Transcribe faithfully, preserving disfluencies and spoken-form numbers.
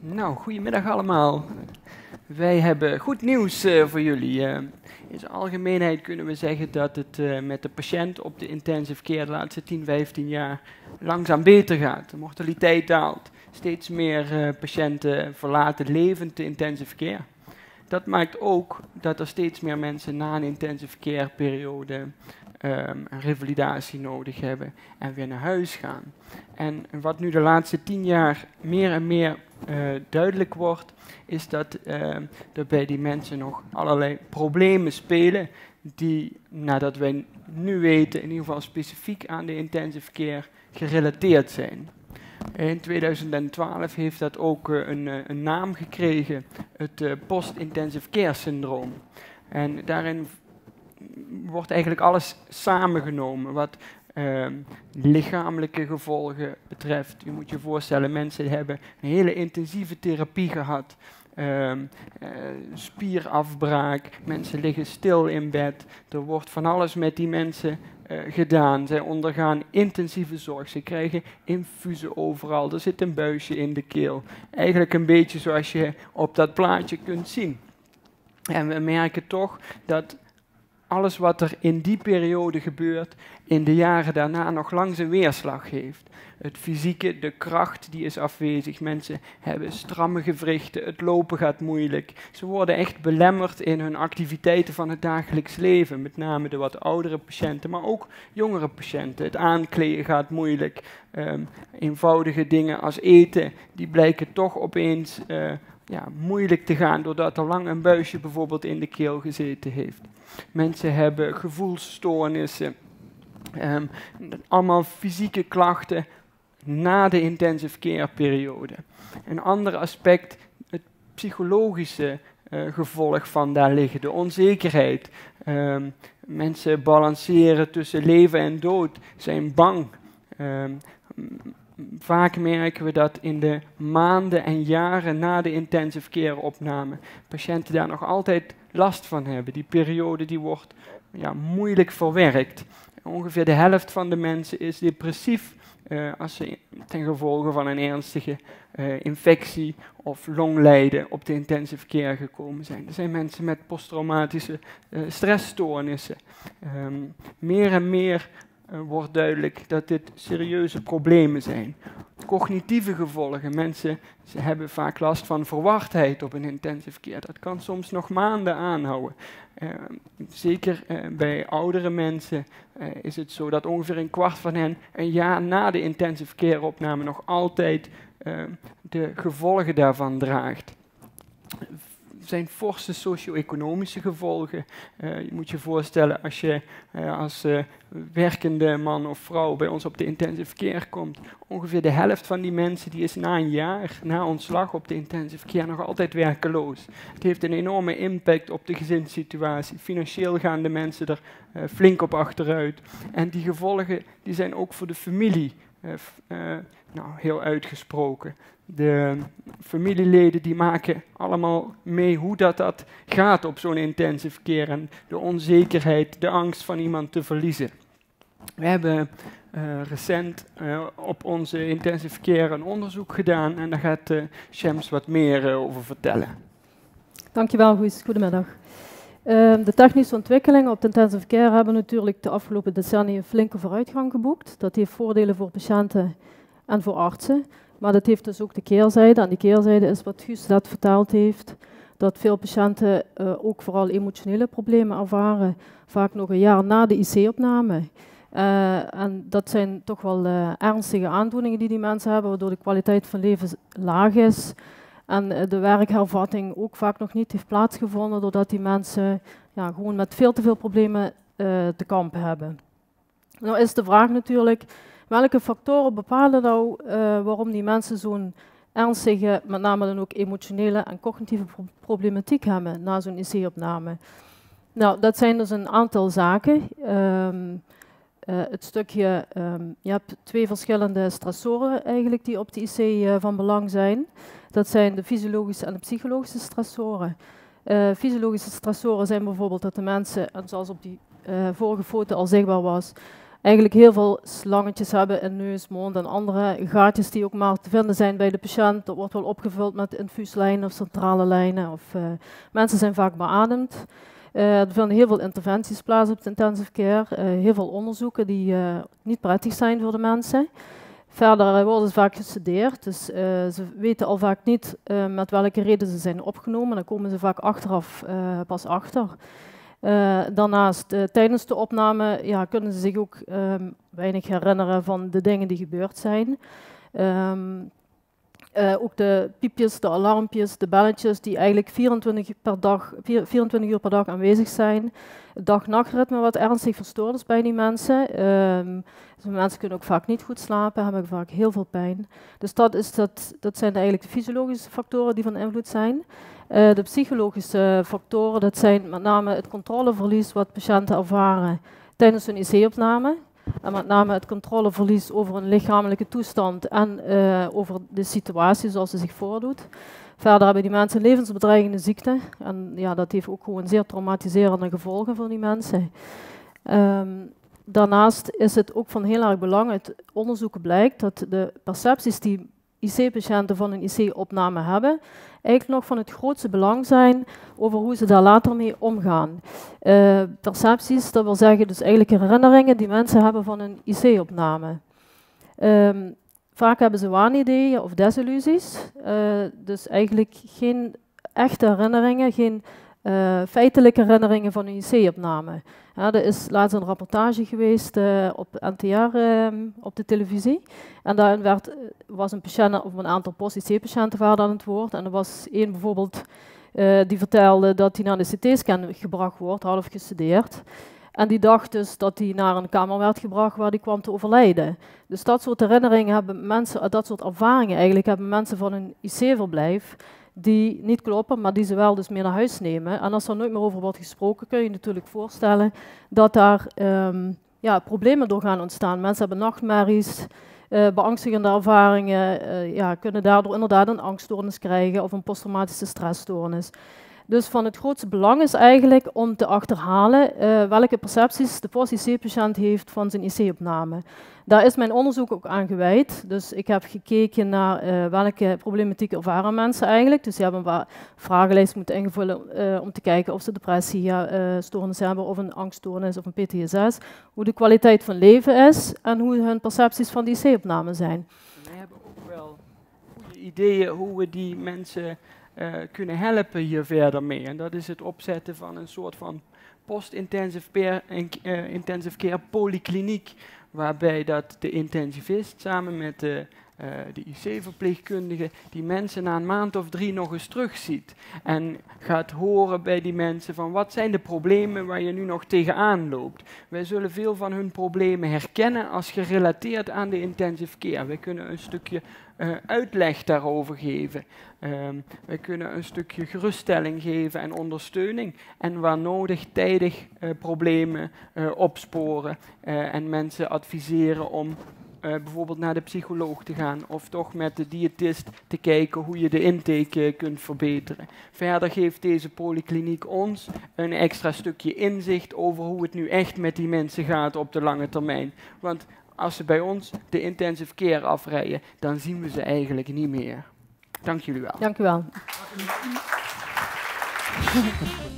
Nou, goedemiddag allemaal. Wij hebben goed nieuws uh, voor jullie. Uh, in zijn algemeenheid kunnen we zeggen dat het uh, met de patiënt op de intensive care de laatste tien, vijftien jaar langzaam beter gaat. De mortaliteit daalt. Steeds meer uh, patiënten verlaten levend de intensive care. Dat maakt ook dat er steeds meer mensen na een intensive care periode um, een revalidatie nodig hebben en weer naar huis gaan. En wat nu de laatste tien jaar meer en meer uh, duidelijk wordt, is dat uh, er bij die mensen nog allerlei problemen spelen die, nadat wij nu weten, in ieder geval specifiek aan de intensive care gerelateerd zijn. In tweeduizend twaalf heeft dat ook uh, een, uh, een naam gekregen, het uh, post-intensive care syndroom. En daarin wordt eigenlijk alles samengenomen wat uh, lichamelijke gevolgen betreft. Je moet je voorstellen, mensen hebben een hele intensieve therapie gehad. Uh, uh, spierafbraak, mensen liggen stil in bed, er wordt van alles met die mensen uh, gedaan. Zij ondergaan intensieve zorg, ze krijgen infusen overal, er zit een buisje in de keel. Eigenlijk een beetje zoals je op dat plaatje kunt zien. En we merken toch dat alles wat er in die periode gebeurt, in de jaren daarna nog lang zijn weerslag heeft. Het fysieke, de kracht, die is afwezig. Mensen hebben stramme gewrichten, het lopen gaat moeilijk. Ze worden echt belemmerd in hun activiteiten van het dagelijks leven. Met name de wat oudere patiënten, maar ook jongere patiënten. Het aankleden gaat moeilijk. Um, eenvoudige dingen als eten, die blijken toch opeens uh, ja, moeilijk te gaan, doordat er lang een buisje bijvoorbeeld in de keel gezeten heeft. Mensen hebben gevoelsstoornissen, um, allemaal fysieke klachten na de intensive care periode. Een ander aspect, het psychologische uh, gevolg van daar liggen, de onzekerheid. Um, mensen balanceren tussen leven en dood, zijn bang. Um, Vaak merken we dat in de maanden en jaren na de intensive care opname patiënten daar nog altijd last van hebben. Die periode die wordt ja, moeilijk verwerkt. Ongeveer de helft van de mensen is depressief uh, als ze ten gevolge van een ernstige uh, infectie of longlijden op de intensive care gekomen zijn. Er zijn mensen met posttraumatische uh, stressstoornissen. Um, meer en meer Uh, wordt duidelijk dat dit serieuze problemen zijn. Cognitieve gevolgen. Mensen ze hebben vaak last van verwardheid op een intensive care. Dat kan soms nog maanden aanhouden. Uh, zeker uh, bij oudere mensen uh, is het zo dat ongeveer een kwart van hen een jaar na de intensive care opname nog altijd uh, de gevolgen daarvan draagt. Er zijn forse socio-economische gevolgen. Uh, je moet je voorstellen, als je uh, als uh, werkende man of vrouw bij ons op de intensive care komt, ongeveer de helft van die mensen die is na een jaar, na ontslag op de intensive care, nog altijd werkeloos. Het heeft een enorme impact op de gezinssituatie. Financieel gaan de mensen er uh, flink op achteruit. En die gevolgen die zijn ook voor de familie uh, uh, nou, heel uitgesproken. De familieleden die maken allemaal mee hoe dat, dat gaat op zo'n intensive care en de onzekerheid, de angst van iemand te verliezen. We hebben uh, recent uh, op onze intensive care een onderzoek gedaan en daar gaat uh, Shams wat meer uh, over vertellen. Dankjewel, goedemiddag. Uh, de technische ontwikkelingen op de intensive care hebben natuurlijk de afgelopen decennia flinke vooruitgang geboekt. Dat heeft voordelen voor patiënten en voor artsen. Maar dat heeft dus ook de keerzijde. En die keerzijde is wat Guus net verteld heeft. Dat veel patiënten uh, ook vooral emotionele problemen ervaren. Vaak nog een jaar na de I C-opname. Uh, en dat zijn toch wel uh, ernstige aandoeningen die die mensen hebben. Waardoor de kwaliteit van leven laag is. En uh, de werkhervatting ook vaak nog niet heeft plaatsgevonden. Doordat die mensen ja, gewoon met veel te veel problemen uh, te kampen hebben. Nou is de vraag natuurlijk, welke factoren bepalen nou uh, waarom die mensen zo'n ernstige, met name dan ook emotionele en cognitieve pro problematiek hebben na zo'n I C-opname? Nou, dat zijn dus een aantal zaken. Um, uh, het stukje, um, je hebt twee verschillende stressoren eigenlijk die op de I C uh, van belang zijn. Dat zijn de fysiologische en de psychologische stressoren. Uh, fysiologische stressoren zijn bijvoorbeeld dat de mensen, en zoals op die uh, vorige foto al zichtbaar was, eigenlijk heel veel slangetjes hebben in neus, mond en andere gaatjes die ook maar te vinden zijn bij de patiënt. Dat wordt wel opgevuld met infuuslijnen of centrale lijnen. Of, uh, mensen zijn vaak beademd. Uh, er vinden heel veel interventies plaats op de intensive care. Uh, heel veel onderzoeken die uh, niet prettig zijn voor de mensen. Verder uh, worden ze vaak gestudeerd, dus uh, ze weten al vaak niet uh, met welke reden ze zijn opgenomen. Dan komen ze vaak achteraf uh, pas achter. Uh, daarnaast, uh, tijdens de opname ja, kunnen ze zich ook um, weinig herinneren van de dingen die gebeurd zijn. Um, uh, ook de piepjes, de alarmpjes, de belletjes die eigenlijk vierentwintig, per dag, vierentwintig uur per dag aanwezig zijn. Het dag-nachtritme wat ernstig verstoord is bij die mensen. Um, dus mensen kunnen ook vaak niet goed slapen, hebben vaak heel veel pijn. Dus dat, is dat, dat zijn eigenlijk de fysiologische factoren die van invloed zijn. Uh, de psychologische factoren, dat zijn met name het controleverlies wat patiënten ervaren tijdens hun I C-opname. En met name het controleverlies over hun lichamelijke toestand en uh, over de situatie zoals ze zich voordoet. Verder hebben die mensen een levensbedreigende ziekte. En ja, dat heeft ook gewoon zeer traumatiserende gevolgen voor die mensen. Um, daarnaast is het ook van heel erg belang, uit onderzoeken blijkt dat de percepties die I C-patiënten van een I C-opname hebben, eigenlijk nog van het grootste belang zijn over hoe ze daar later mee omgaan. Uh, percepties, dat wil zeggen dus eigenlijk herinneringen die mensen hebben van een I C-opname. Um, vaak hebben ze waanideeën of desillusies, uh, dus eigenlijk geen echte herinneringen, geen uh, feitelijke herinneringen van een I C-opname. Ja, er is laatst een rapportage geweest uh, op N T R uh, op de televisie. En daarin werd, was een patiënt, of een aantal post-I C-patiënten waren aan het woord. En er was één bijvoorbeeld uh, die vertelde dat hij naar de C T-scan gebracht wordt, half gestudeerd. En die dacht dus dat hij naar een kamer werd gebracht waar hij kwam te overlijden. Dus dat soort herinneringen hebben mensen, dat soort ervaringen eigenlijk, hebben mensen van een I C-verblijf die niet kloppen, maar die ze wel dus mee naar huis nemen. En als er nooit meer over wordt gesproken, kun je je natuurlijk voorstellen dat daar um, ja, problemen door gaan ontstaan. Mensen hebben nachtmerries, uh, beangstigende ervaringen, uh, ja, kunnen daardoor inderdaad een angststoornis krijgen of een posttraumatische stressstoornis. Dus van het grootste belang is eigenlijk om te achterhalen uh, welke percepties de post-I C-patiënt heeft van zijn I C-opname. Daar is mijn onderzoek ook aan gewijd. Dus ik heb gekeken naar uh, welke problematiek ervaren mensen eigenlijk. Dus ze hebben een vragenlijst moeten invullen uh, om te kijken of ze depressiestoornis uh, hebben of een angststoornis of een P T S S. Hoe de kwaliteit van leven is en hoe hun percepties van die I C-opname zijn. We hebben ook wel goede ideeën hoe we die mensen uh, kunnen helpen hier verder mee. En dat is het opzetten van een soort van post-intensive care, uh, intensive care polykliniek, waarbij dat de intensivist samen met de, uh, de I C-verpleegkundige die mensen na een maand of drie nog eens terugziet. En gaat horen bij die mensen van wat zijn de problemen waar je nu nog tegenaan loopt. Wij zullen veel van hun problemen herkennen als gerelateerd aan de intensive care. Wij kunnen een stukje uh, uitleg daarover geven. Um, wij kunnen een stukje geruststelling geven en ondersteuning. En waar nodig tijdig uh, problemen uh, opsporen uh, en mensen adviseren om uh, bijvoorbeeld naar de psycholoog te gaan of toch met de diëtist te kijken hoe je de intake uh, kunt verbeteren. Verder geeft deze polykliniek ons een extra stukje inzicht over hoe het nu echt met die mensen gaat op de lange termijn. Want als ze bij ons de intensive care afrijden, dan zien we ze eigenlijk niet meer. Dank jullie wel. Dank u wel.